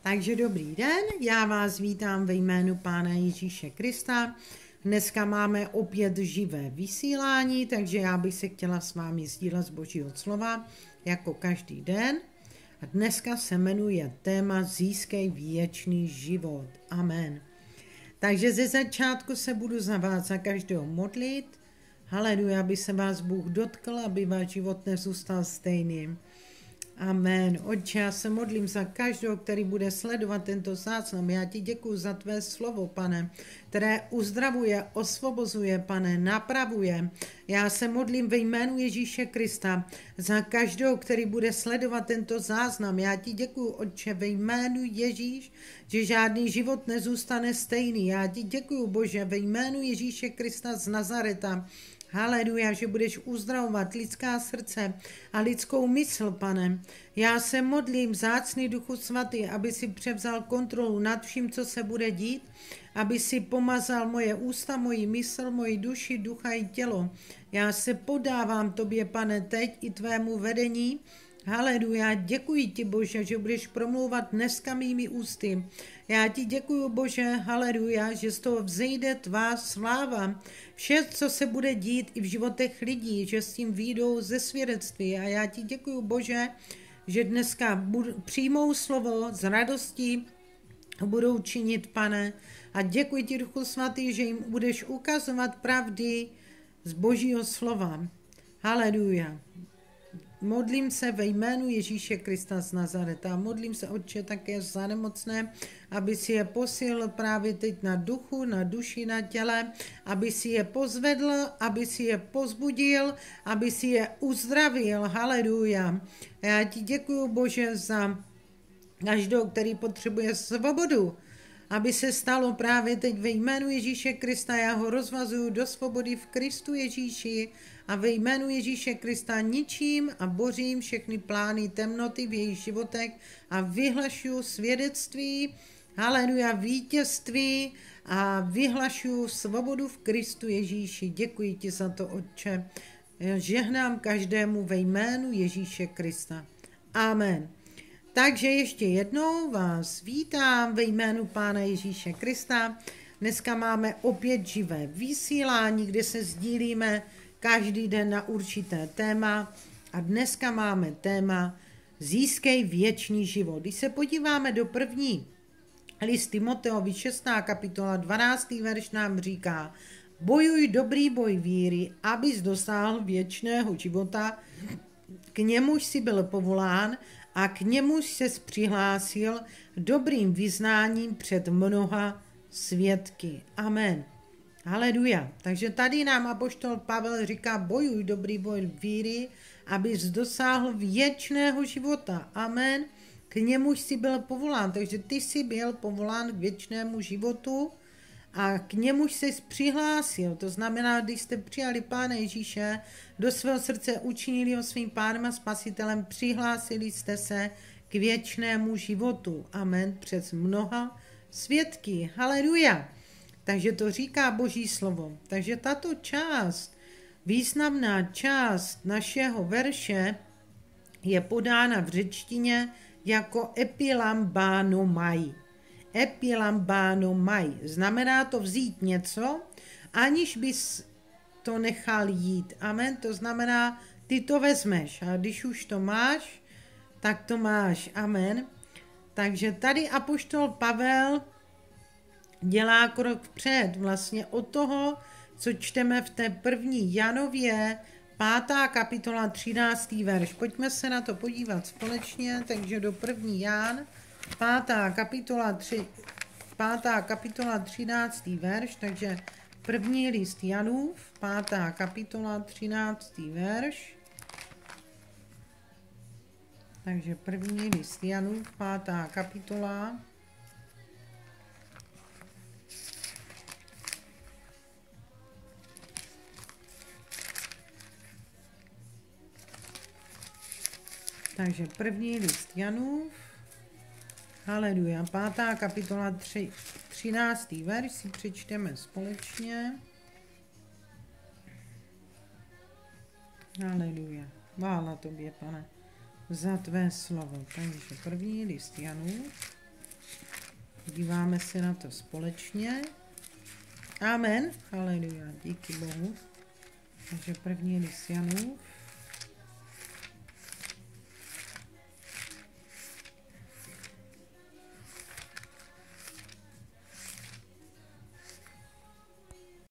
Takže dobrý den, já vás vítám ve jménu Pána Ježíše Krista. Dneska máme opět živé vysílání, takže já bych se chtěla s vámi sdílet z Božího slova jako každý den. A dneska se jmenuje téma Získej věčný život. Amen. Takže ze začátku se budu za vás za každého modlit. Haleluja, aby se vás Bůh dotkl, aby váš život nezůstal stejným. Amen. Otče, já se modlím za každého, který bude sledovat tento záznam. Já ti děkuji za tvé slovo, pane, které uzdravuje, osvobozuje, pane, napravuje. Já se modlím ve jménu Ježíše Krista za každého, který bude sledovat tento záznam. Já ti děkuji, Otče, ve jménu Ježíš, že žádný život nezůstane stejný. Já ti děkuji, Bože, ve jménu Ježíše Krista z Nazareta. Haleluja, že budeš uzdravovat lidská srdce a lidskou mysl, pane. Já se modlím, vzácný Duchu Svatý, aby si převzal kontrolu nad vším, co se bude dít, aby si pomazal moje ústa, moji mysl, moji duši, ducha i tělo. Já se podávám tobě, pane, teď i tvému vedení. Haleluja, děkuji ti, Bože, že budeš promlouvat dneska mými ústy. Já ti děkuji, Bože, haleluja, že z toho vzejde tvá sláva. Vše, co se bude dít i v životech lidí, že s tím vyjdou ze svědectví. A já ti děkuji, Bože, že dneska přijmou slovo s radostí, budou činit, pane. A děkuji ti, Duchu Svatý, že jim budeš ukazovat pravdy z Božího slova. Haleluja. Modlím se ve jménu Ježíše Krista z Nazareta. Modlím se, Otče, také za nemocné, aby si je posílil právě teď na duchu, na duši, na těle, aby si je pozvedl, aby si je pozbudil, aby si je uzdravil. Haleluja. Já ti děkuji, Bože, za každého, který potřebuje svobodu, aby se stalo právě teď ve jménu Ježíše Krista. Já ho rozvazuju do svobody v Kristu Ježíši a ve jménu Ježíše Krista ničím a bořím všechny plány temnoty v jejich životech a vyhlašuju svědectví, haleluja, vítězství a vyhlašuju svobodu v Kristu Ježíši. Děkuji ti za to, Otče. Žehnám každému ve jménu Ježíše Krista. Amen. Takže ještě jednou vás vítám ve jménu Pána Ježíše Krista. Dneska máme opět živé vysílání, kde se sdílíme každý den na určité téma. A dneska máme téma Získej věčný život. Když se podíváme do první list Timoteovi 6. kapitola 12. verš nám říká: bojuj dobrý boj víry, abys dosáhl věčného života, k němuž si byl povolán a k němuž ses přihlásil dobrým vyznáním před mnoha svědky. Amen. Haleluja. Takže tady nám apoštol Pavel říká, bojuj dobrý boj víry, abys dosáhl věčného života. Amen. K němuž si byl povolán. Takže ty jsi byl povolán k věčnému životu a k němuž ses přihlásil. To znamená, když jste přijali Pána Ježíše do svého srdce, učinili ho svým pánem a spasitelem, přihlásili jste se k věčnému životu. Amen. Přes mnoha svědky. Haleluja. Takže to říká Boží slovo. Takže tato část, významná část našeho verše je podána v řečtině jako epilambánomai. Epilambánomai. Znamená to vzít něco, aniž bys to nechal jít. Amen. To znamená, ty to vezmeš a když už to máš, tak to máš. Amen. Takže tady apoštol Pavel dělá krok vpřed vlastně od toho, co čteme v té první Janově, 5. kapitola 13. verš. Pojďme se na to podívat společně, takže do první Jan, 5. kapitola 13. verš, takže první list Janův, 5. kapitola 13. verš. Takže první list Janův, 5. kapitola. Takže první list Janův, haleluja, 5. kapitola 13. verš si přečteme společně. Haleluja, chvála tobě, Pane, za tvé slovo. Takže první list Janův, Díváme se na to společně. Amen. Haleluja. Díky Bohu. Takže první list Janův.